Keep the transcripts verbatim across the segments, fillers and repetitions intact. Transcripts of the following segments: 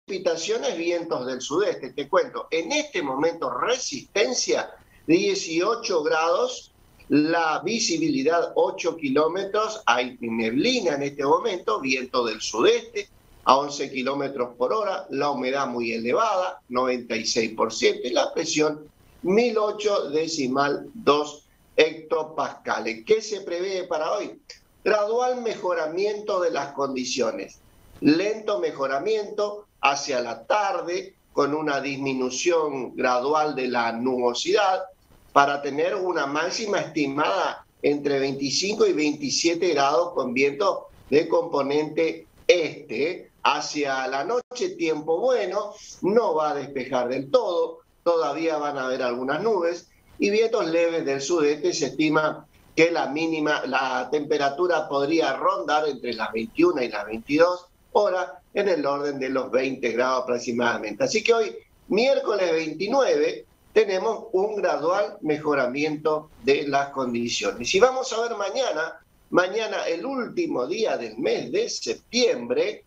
Precipitaciones, vientos del sudeste. Te cuento, en este momento resistencia dieciocho grados, la visibilidad ocho kilómetros, hay neblina en este momento, viento del sudeste a once kilómetros por hora, la humedad muy elevada, noventa y seis por ciento, y la presión mil ocho decimal dos hectopascales. ¿Qué se prevé para hoy? Gradual mejoramiento de las condiciones, lento mejoramiento hacia la tarde con una disminución gradual de la nubosidad para tener una máxima estimada entre veinticinco y veintisiete grados con viento de componente este. Hacia la noche tiempo bueno, no va a despejar del todo, todavía van a haber algunas nubes y vientos leves del sudeste. Se estima que la mínima, la temperatura podría rondar entre las veintiuna y las veintidós horas en el orden de los veinte grados aproximadamente. Así que hoy, miércoles veintinueve, tenemos un gradual mejoramiento de las condiciones. Y vamos a ver mañana, mañana el último día del mes de septiembre,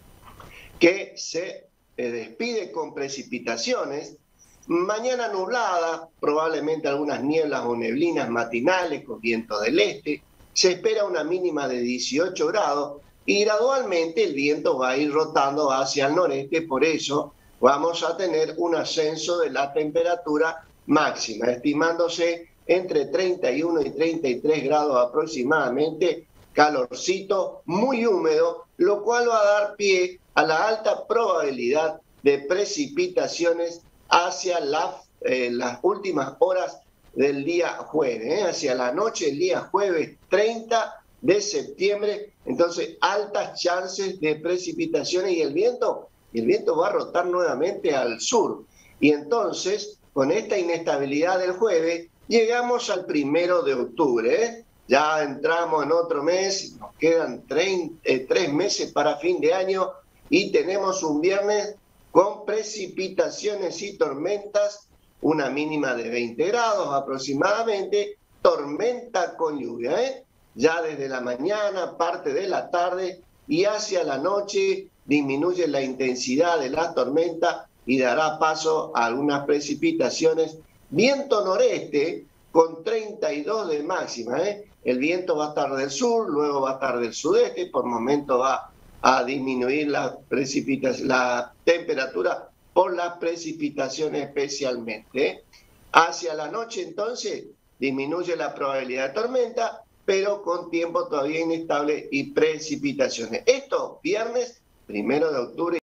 que se eh, despide con precipitaciones. Mañana nublada, probablemente algunas nieblas o neblinas matinales con viento del este. Se espera una mínima de dieciocho grados y gradualmente el viento va a ir rotando hacia el noreste. Por eso vamos a tener un ascenso de la temperatura máxima, estimándose entre treinta y uno y treinta y tres grados aproximadamente, calorcito, muy húmedo, lo cual va a dar pie a la alta probabilidad de precipitaciones hacia la, eh, las últimas horas del día jueves, ¿eh? hacia la noche del día jueves treinta de septiembre, entonces altas chances de precipitaciones y el viento, y el viento va a rotar nuevamente al sur. Y entonces, con esta inestabilidad del jueves, llegamos al primero de octubre, ¿eh? Ya entramos en otro mes, nos quedan treinta, eh, tres meses para fin de año y tenemos un viernes con precipitaciones y tormentas, una mínima de veinte grados aproximadamente, tormenta con lluvia, ¿eh? Ya desde la mañana, parte de la tarde y hacia la noche disminuye la intensidad de la tormenta y dará paso a algunas precipitaciones. Viento noreste con treinta y dos de máxima, ¿eh? El viento va a estar del sur, luego va a estar del sudeste, por momento va a disminuir la, precipitación, la temperatura por las precipitaciones especialmente, ¿eh? Hacia la noche entonces disminuye la probabilidad de tormenta, pero con tiempo todavía inestable y precipitaciones. Esto viernes primero de octubre.